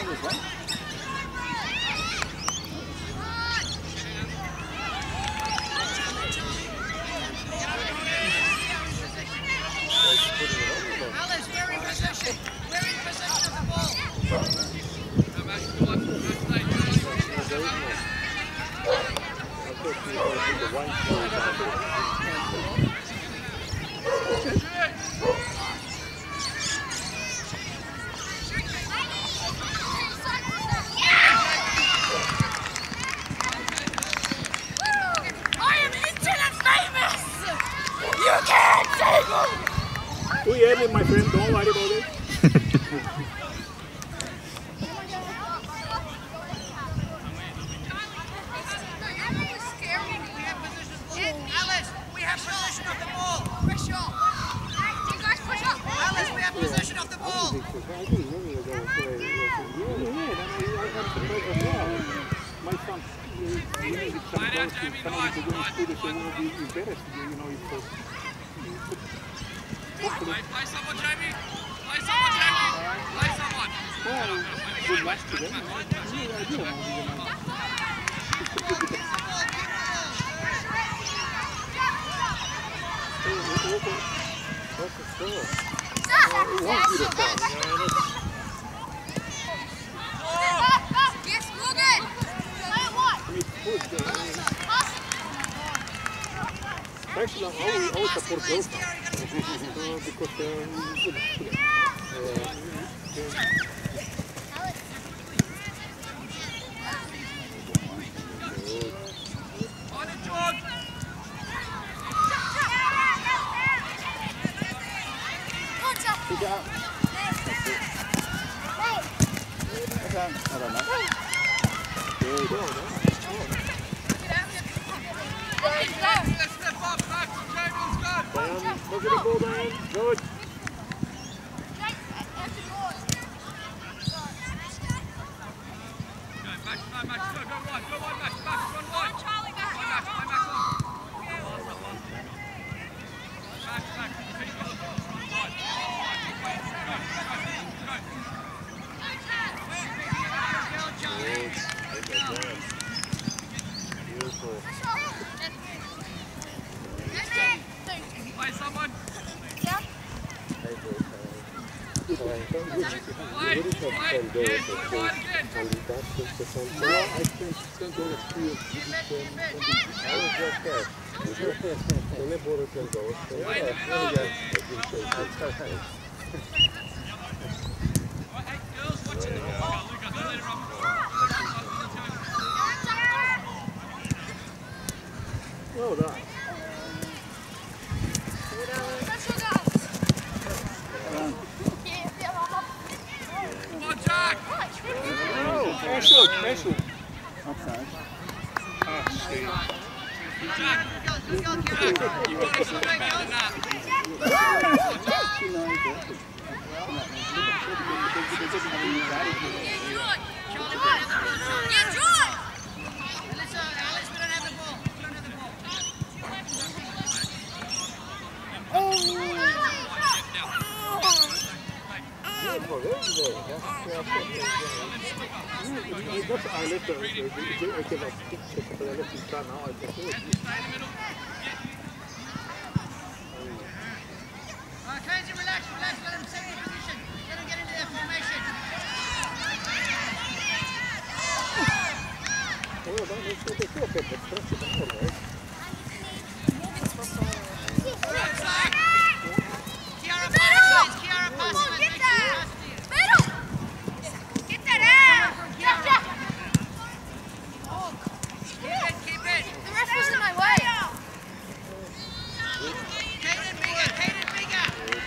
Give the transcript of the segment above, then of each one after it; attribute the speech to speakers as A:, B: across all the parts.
A: Alice, we're in possession. We're in possession of the ball.
B: We have it, my friend. Don't worry about it.
A: Alice, we have possession of the ball. Push up. You guys push up. Alice, we have possession of the ball.
B: My son,
C: Play someone, Jamie. Play someone, Jamie. Play someone.
B: good luck to them.
A: Yes, Morgan. Play it what?
B: Actually, I always support girls now. Because look at the ball, Diane. Good. Well done. Special. Offside. Ah, shit.
A: Crazy, relax, let them set in position. Let them get into their formation. Kiara passes. Get that out! Keep it.
D: The ref was in my way.
A: Caden bigger.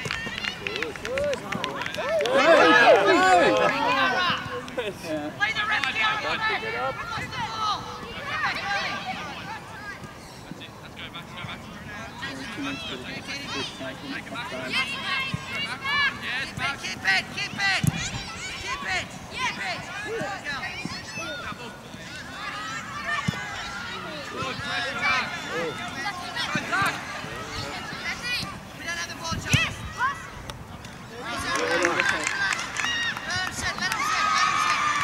A: Play the ref, Kiara. What's the ball? Keep it. We don't have the ball, John. Yes, pass. Let him sit.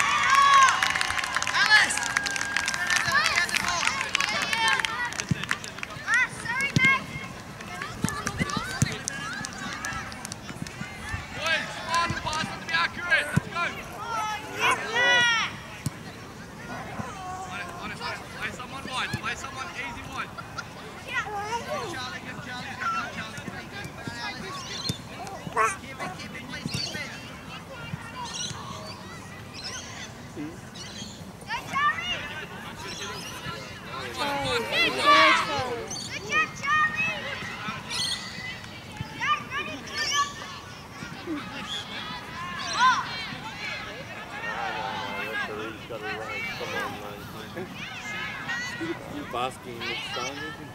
B: basking in the sun.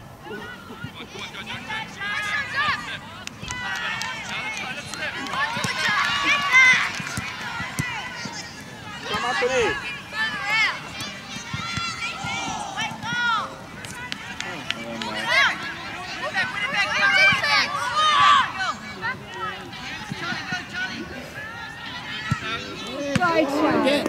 D: Come on, please.
E: Right shot.
D: Again.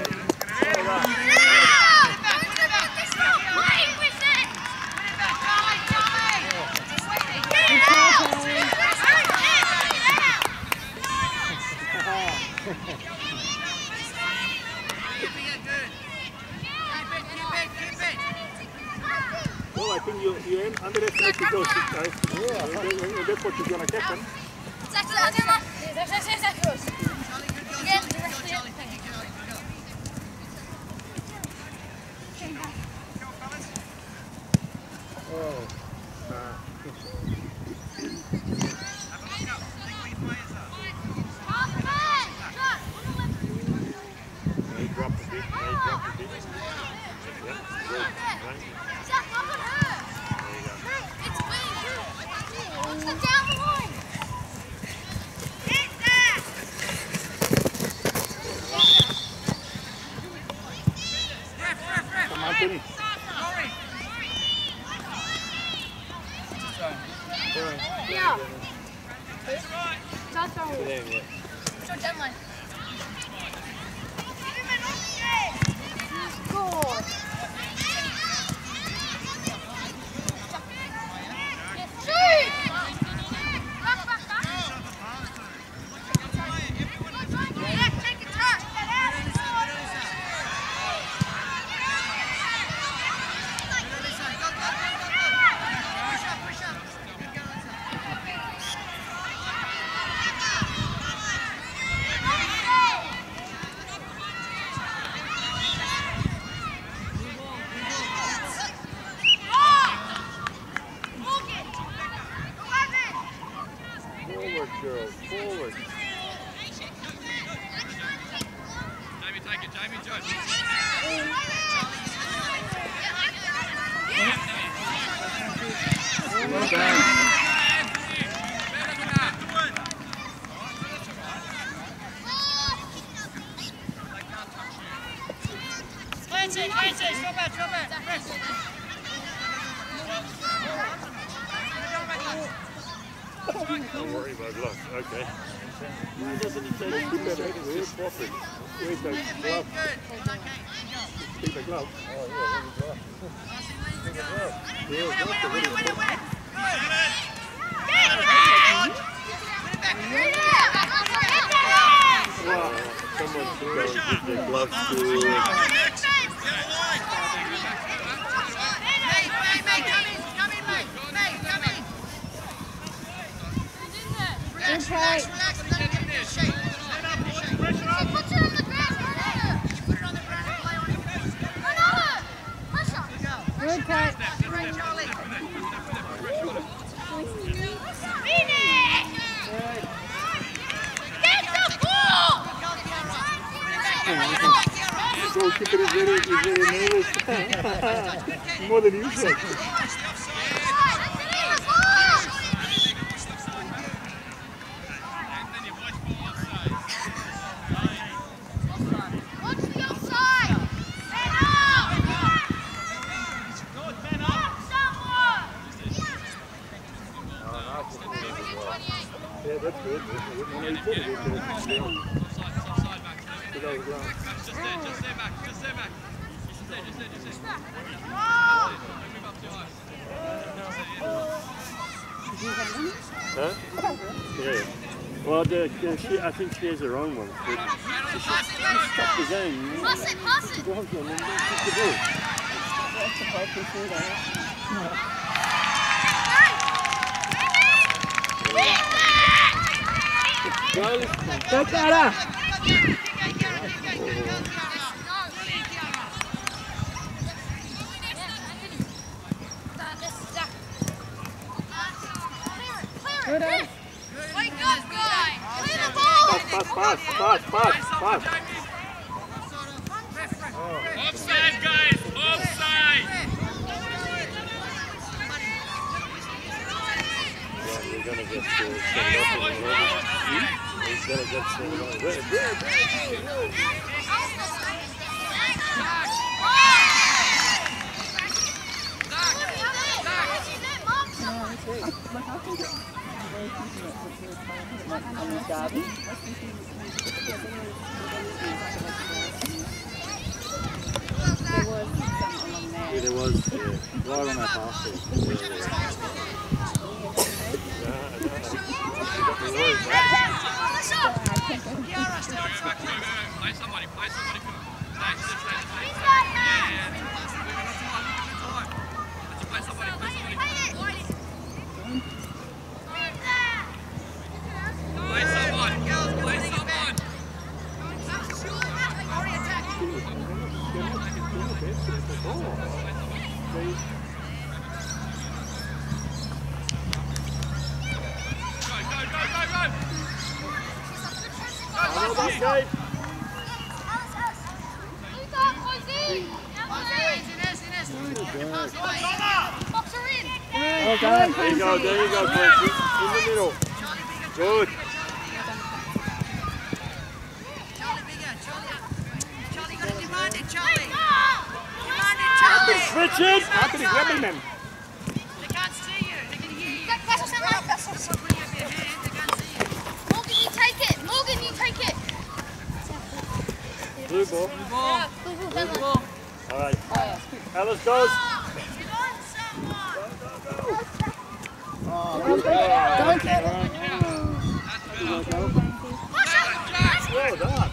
D: Well, I think you underestimated those guys. Yeah. That's what you're going to get them. Oh. They dropped the beat. Yep. Good. Right. Come on, Penny.
E: Yeah. That's all. So deadline. Goal.
B: Forward, girls, forward.
C: Jamie, take it, Jamie, Joe.
D: Well done.
B: Don't worry about luck. Okay.
D: Why doesn't he take it better? Where's Crawford? Where's the glove? Take the glove. Oh, yeah, where's the glove? Yeah,
B: Wow. Someone should go give their gloves to...
E: Relax, let it get into shape. Put it on the ground. Put it on the ground and play on it. Good catch. Right, Charlie. Get the ball!
D: The goalkeeper is very nervous. More than usual. Yeah, that's good. When they put it, it's
C: Just there back. Just there. Move up too high.
B: Huh? Yeah. Well, I think she has her own one. But she stopped the game.
E: Pass it.
B: Go on, and then kick the ball.
E: That's the hard thing for that.
D: Go, Cara!
E: Good. Wake up, guy! Clear the ball!
D: Pass.
C: Offside, guys! Offside!
B: We're going to get set up in the level. He's going to get set yeah, there was, right on that half field.
C: Play somebody. Stay. Play somebody. There you go, Percy. In the middle. Good.
A: Charlie, got to demand it, Charlie. Demand it, Charlie.
B: Richard!
D: Anthony, grabbing them.
A: They can't see you. They can hear you. Putting up your hand, they can't see you.
E: Morgan, you take it. Morgan, you take it.
B: Blue ball.
E: Blue ball.
B: All right. Alice goes.
E: Don't get it.
B: Well done.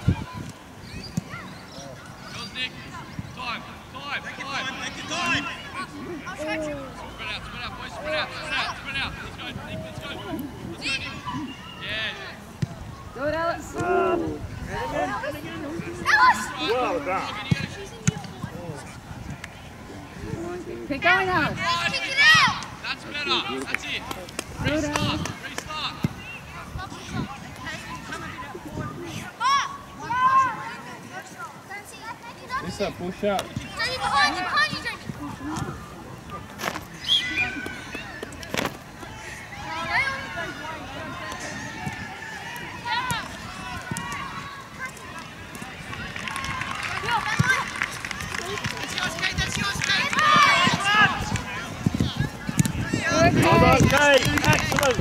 C: Goes Nick. Time.
D: Take your time.
C: Spread out, boys. Spread out. Let's go, Nick. Let's go, Nick. Yeah.
F: Good, Alex.
B: Well done.
F: Keep going, Alex.
E: Kick it out.
C: That's better. That's it. Restart.
D: Lisa, push up.
E: Jamie, behind you, Jamie.
B: Well done, Kate. Excellent.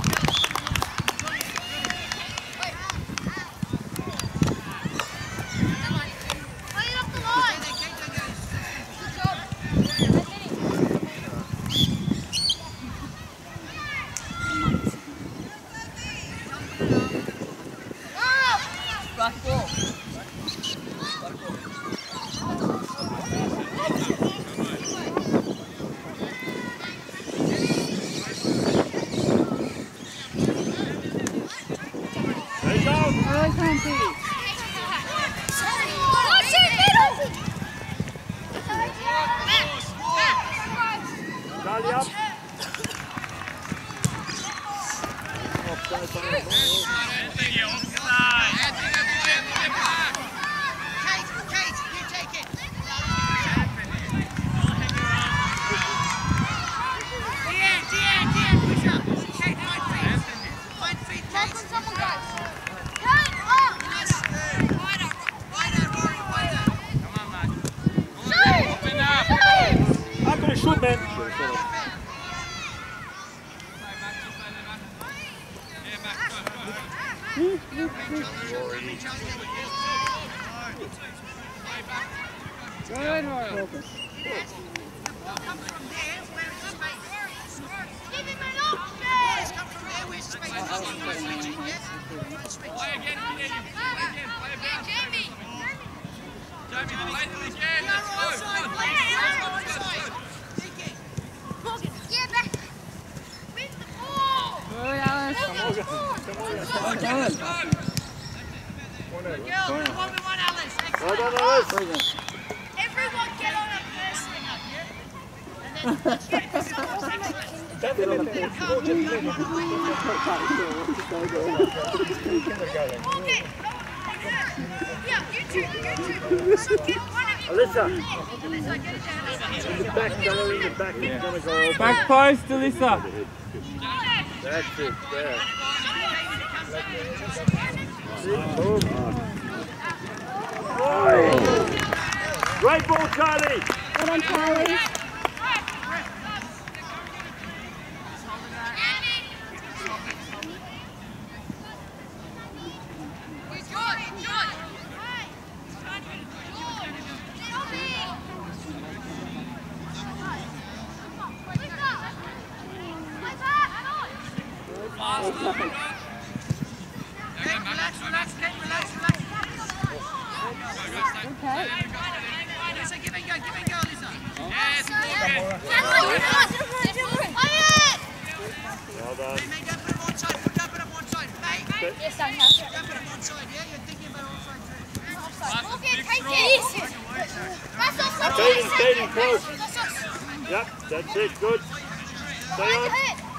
B: Alyssa, in the back, in the back, he's gonna go over.
D: Back post, Alyssa.
B: Good. That's it, there. Boom. Right ball, Charlie.
F: Well done, Charlie.
B: Skating close. Yep, that's it, good. Stay on.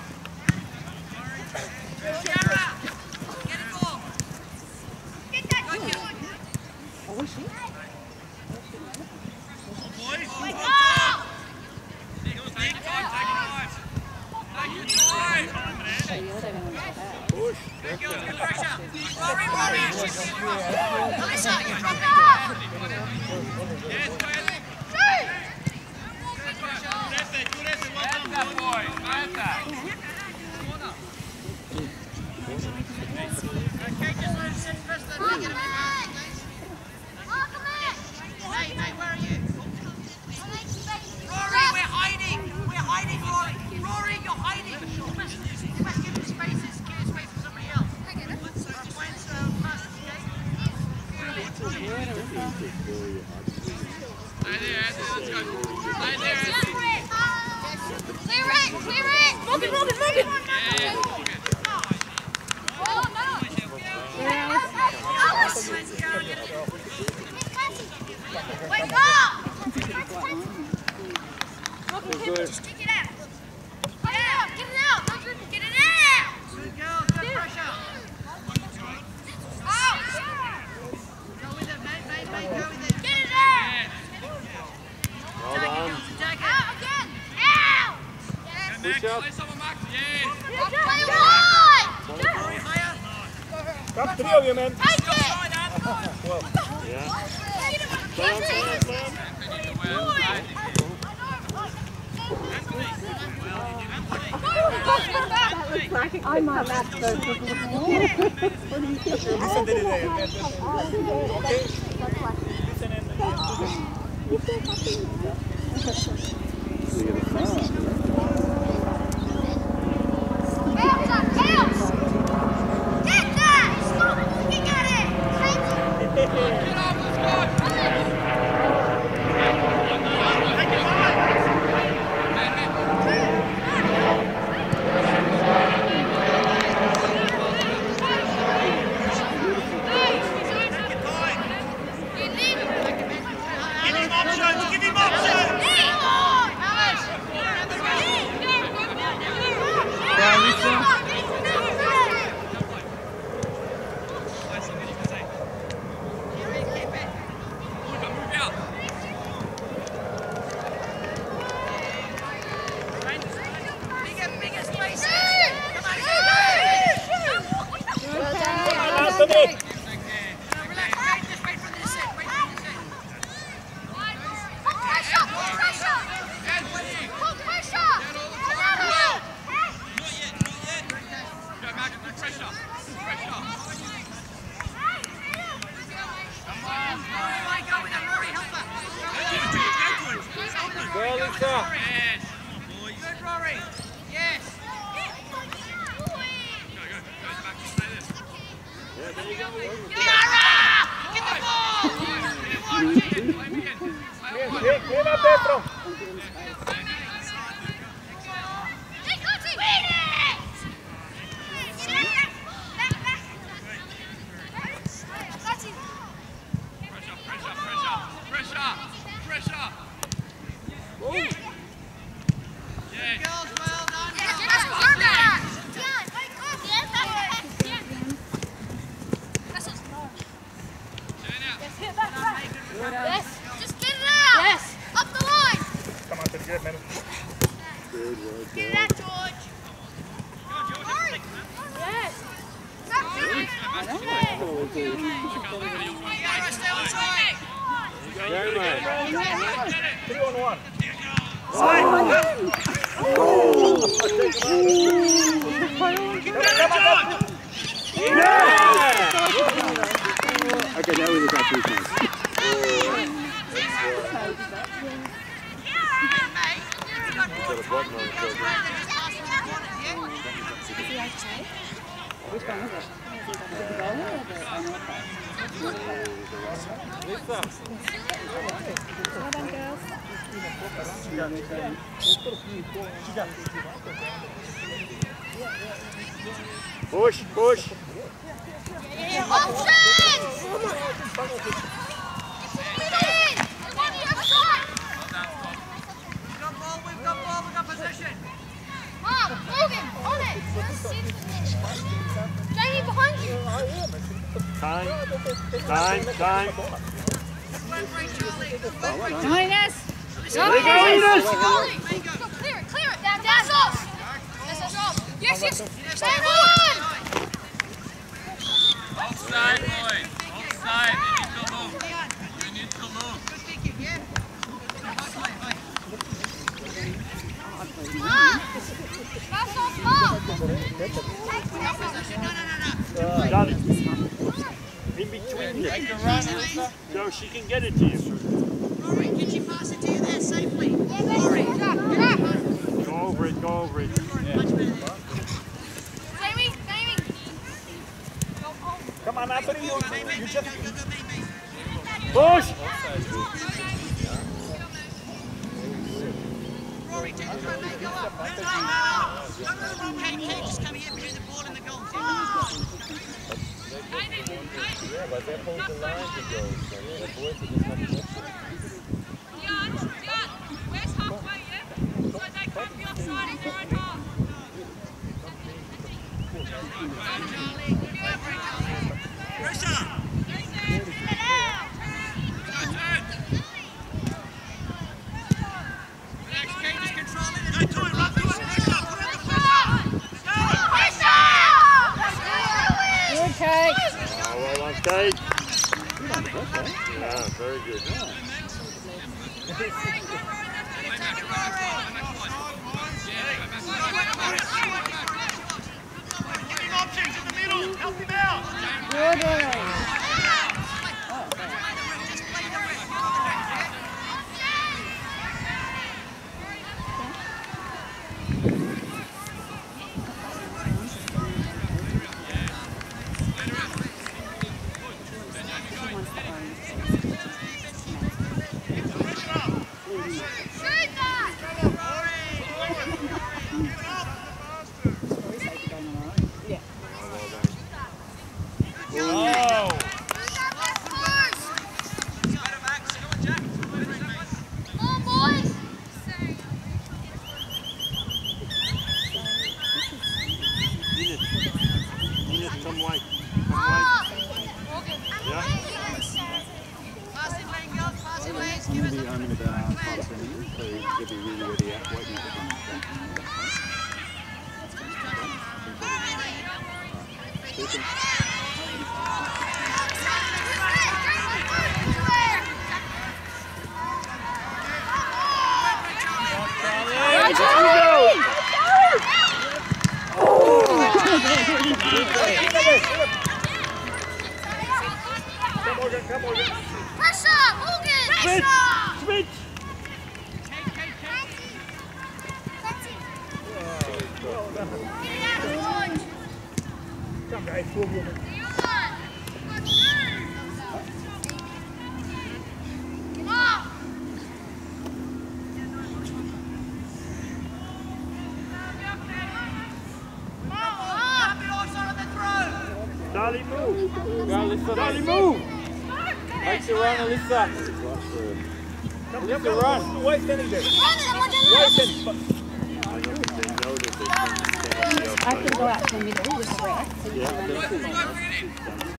D: Up three of you, man.
B: Well, yeah.
F: I might have to.
D: Listen to
E: Get that, George.
B: Yeah, man.
D: 3-on-1.
B: Yeah!
G: Okay, now we've got 3 points. Which one is it? Is it the bowler or the
D: Lisa.
F: Well done, girls.
B: Push, push.
A: We've got ball, we've got position.
E: Mom, Morgan, on it. Jamie, behind you.
B: Time.
E: Come on, Ines.
B: There you go, Ines.
E: Clear it. Down. That's off. Yes. Stay on.
C: Offside, boys. Offside. You need to move.
A: Good thinking, yeah?
E: That's off, Mom.
B: Charlie. In between them. So she can get it to you.
A: Rory, can she pass it to you there safely? Rory.
B: Go over it.
A: Much better there.
E: Jamie.
D: Come on, Anthony, you just...
B: Push!
A: Rory, take the front leg, go up. Kate, just come here between the ball and the goal.
D: Yeah, but they hold the line to go. The boys are just having
E: Where's halfway, yeah? So they can't be offside if you're in half.
A: Pressure! Relax, Kate, just control it. Run to it, pressure! Put in the pressure!
F: Good, Kate.
B: Oh, well done, Kate. Yeah, very good.
C: Give him options in the middle. Help him out.
F: Good, Rory.
B: Charlie, move.
D: Go, Alyssa.
B: Charlie, move.
D: Make the run, Alyssa. Alyssa, run. Why standing there? Why standing?
F: I have to go out to the middle with the rest.
B: Yeah.